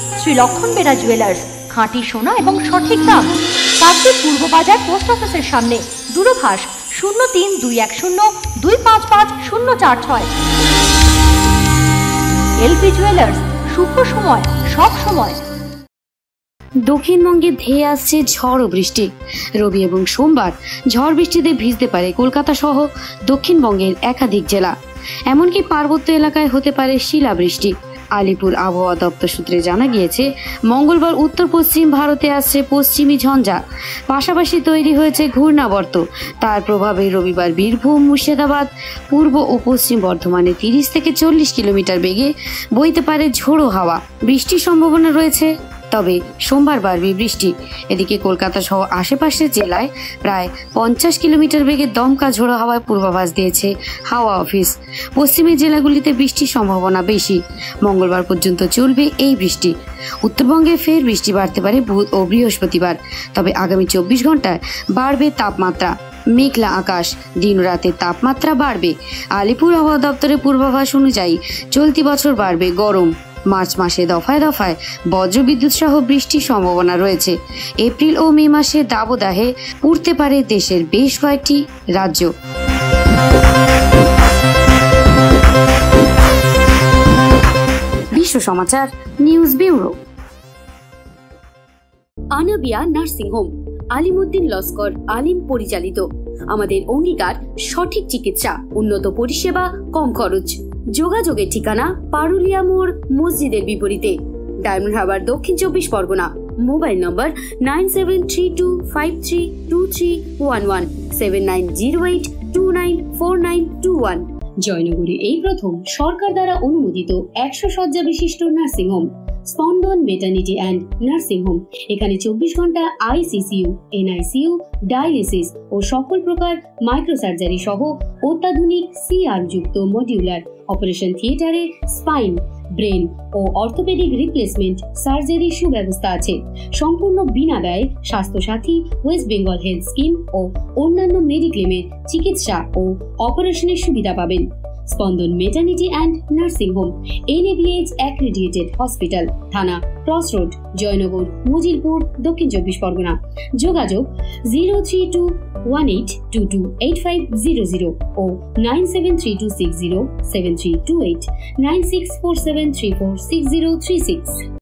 শ্রী লক্ষণ বেরা জুয়েলার্স, খাঁটি সোনা এবং সঠিক দাম। কাকদ্বীপ পূর্ব বাজার পোস্ট অফিসের সামনে। দূরভাষ 032102555046। এলপি জুয়েলার্স, শুভ সময় সব সময়। দক্ষিণবঙ্গে ধেয়ে আসছে ঝড় ও বৃষ্টি। রবি এবং সোমবার ঝড় বৃষ্টিতে ভিজতে পারে কলকাতা সহ দক্ষিণবঙ্গের একাধিক জেলা, এমনকি পার্বত্য এলাকায় হতে পারে শিলাবৃষ্টি। আলিপুর আবহাওয়া দপ্তর সূত্রে জানা গিয়েছে, মঙ্গলবার উত্তর পশ্চিম ভারতে আসছে পশ্চিমী ঝঞ্ঝা, পাশাপাশি তৈরি হয়েছে ঘূর্ণাবর্ত। তার প্রভাবে রবিবার বীরভূম, মুর্শিদাবাদ, পূর্ব ও পশ্চিম বর্ধমানে 30 থেকে 40 কিলোমিটার বেগে বইতে পারে ঝোড়ো হাওয়া। বৃষ্টির সম্ভাবনা রয়েছে, তবে সোমবার বাড়বে বৃষ্টি। এদিকে কলকাতা সহ আশেপাশের জেলায় প্রায় 50 কিলোমিটার বেগে দমকা ঝোড়ো হাওয়ার পূর্বাভাস দিয়েছে হাওয়া অফিস। পশ্চিমের জেলাগুলিতে বৃষ্টির সম্ভাবনা বেশি। মঙ্গলবার পর্যন্ত চলবে এই বৃষ্টি। উত্তরবঙ্গে ফের বৃষ্টি বাড়তে পারে বুধ ও বৃহস্পতিবার, তবে আগামী 24 ঘন্টায় বাড়বে তাপমাত্রা। মেঘলা আকাশ, দিন রাতের তাপমাত্রা বাড়বে। আলিপুর আবহাওয়া দপ্তরের পূর্বাভাস অনুযায়ী চলতি বছর বাড়বে গরম। মার্চ মাসে দফায় দফায় বজ্রবিদ্যুৎ সহ বৃষ্টির সম্ভাবনা রয়েছে। এপ্রিল ও মে মাসে দাবদাহে উঠতে পারে দেশের বেশ কয়েকটি রাজ্য। Biswa Samachar news bureau. Anabia nursing home, Alimuddin Laskar Alim পরিচালিত। আমাদের অঙ্গীকার সঠিক চিকিৎসা, উন্নত পরিষেবা, কম খরচ। যোগাযোগের ঠিকানা পারুলিয়া মোড়, মসজিদের বিপরীতে, ডায়মন্ড হারবার, দক্ষিণ 24 পরগনা। মোবাইল নম্বর 9732532311, 7908294921। জয়নগরে এই প্রথম সরকার দ্বারা অনুমোদিত 100 শয্যা বিশিষ্ট nursing home, Spandan maternity and nursing home. এখানে 24 ঘন্টা আইসিসিইউ, এনআইসিইউ, ডায়ালিসিস ও সকল প্রকার মাইক্রোসার্জারি সহ অত্যাধুনিক সিআর যুক্ত মডিউলার অপারেশন থিয়েটারে স্পাইন, ব্রেন ও অর্থোপেডিক রিপ্লেসমেন্ট সার্জারি সুব্যবস্থা আছে। সম্পূর্ণ বিনা ব্যয় Swasthya Sathi, West Bengal health scheme ও অন্যান্য মেডিক্লেমের চিকিৎসা ও অপারেশনের সুবিধা পাবেন। Spandan maternity and nursing home, NABH accredited hospital, Thana cross road, Jaynagar, Majilpur, Dakshin 24 Pargana. যোগাযোগ 0321822850 ও 9732607328, 9647346036।